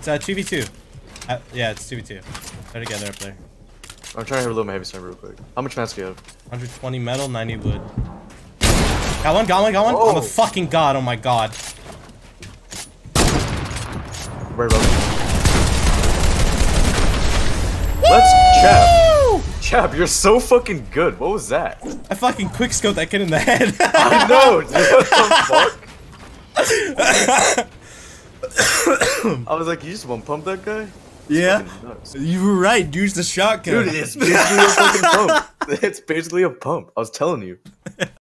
2v2. Yeah, it's 2v2. They're together up there. I'm trying to hit a little my heavy sniper real quick. How much mask do you have? 120 metal, 90 wood. Got one, got one, got one. Oh. I'm a fucking god. Oh my god. Right above. Let's Chap. Chap, you're so fucking good. What was that? I fucking quickscoped that kid in the head. I know, dude. What the fuck? I was like, you just one pump that guy? Yeah. You were right. Use the shotgun. Dude, it's basically a fucking pump. It's basically a pump. I was telling you.